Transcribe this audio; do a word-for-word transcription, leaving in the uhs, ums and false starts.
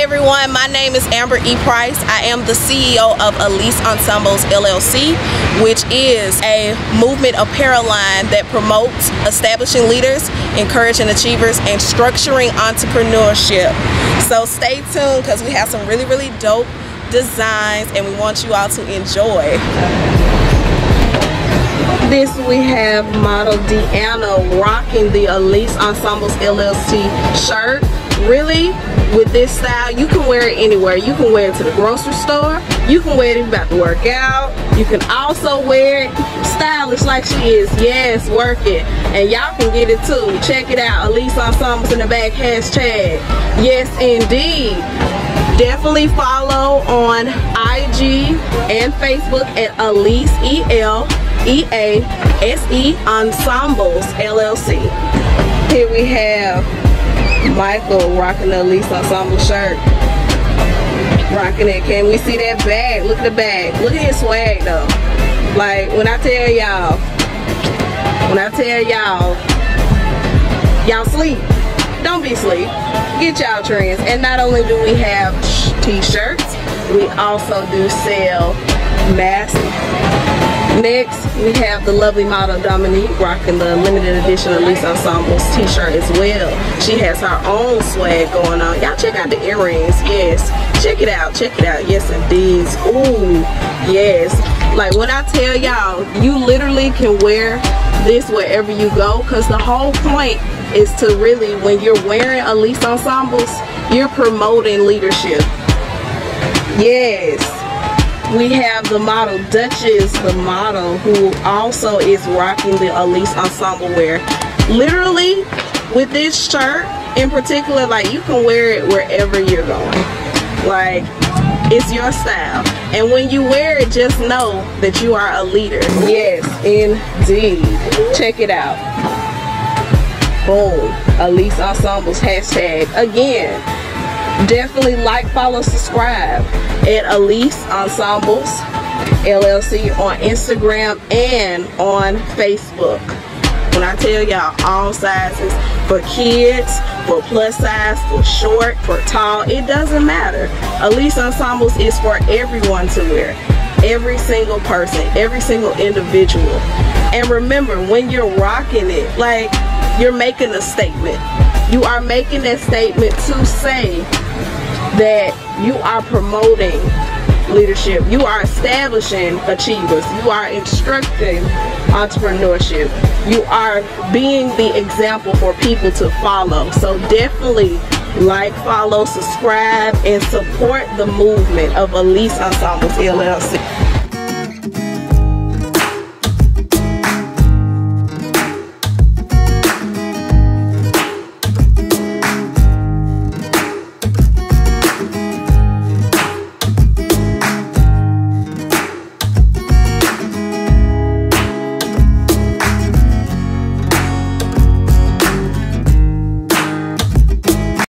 everyone, my name is Amber E. Price. I am the C E O of E L E A S E Ensembles L L C, which is a movement apparel line that promotes establishing leaders, encouraging achievers, and structuring entrepreneurship. So stay tuned because we have some really, really dope designs and we want you all to enjoy. This we have model Deanna rocking the E L E A S E Ensembles L L C shirt. Really, with this style, you can wear it anywhere. You can wear it to the grocery store. You can wear it if you're about to work out. You can also wear it stylish like she is. Yes, work it. And y'all can get it too. Check it out. E L E A S E Ensembles in the back, hashtag. Yes, indeed. Definitely follow on I G and Facebook at E L E A S E, E L E A S E Ensembles L L C. Here we have Michael rocking the E L E A S E Ensemble shirt. Rocking it. Can we see that bag? Look at the bag. Look at his swag though. Like when I tell y'all, when I tell y'all, y'all sleep. Don't be sleep. Get y'all trends. And not only do we have t-shirts, we also do sell masks. Next, we have the lovely model Dominique rocking the limited edition E L E A S E Ensembles t-shirt as well. She has her own swag going on. Y'all check out the earrings. Yes, check it out. Check it out. Yes, indeed. Ooh, yes. Like when I tell y'all, you literally can wear this wherever you go, because the whole point is to really, when you're wearing E L E A S E Ensembles, you're promoting leadership. Yes. We have the model Duchess, the model who also is rocking the E L E A S E ensemble wear. Literally, with this shirt in particular, like you can wear it wherever you're going. Like, it's your style. And when you wear it, just know that you are a leader. Yes, indeed. Check it out. Boom. E L E A S E Ensembles hashtag. Again, definitely like, follow, subscribe at E L E A S E Ensembles L L C on Instagram and on Facebook. When I tell y'all, all sizes, for kids, for plus size, for short, for tall, it doesn't matter. E L E A S E Ensembles is for everyone to wear. Every single person, every single individual. And remember, when you're rocking it, like, you're making a statement. You are making that statement to say that you are promoting leadership. You are establishing achievers. You are instructing entrepreneurship. You are being the example for people to follow. So definitely like, follow, subscribe, and support the movement of E L E A S E Ensembles L L C.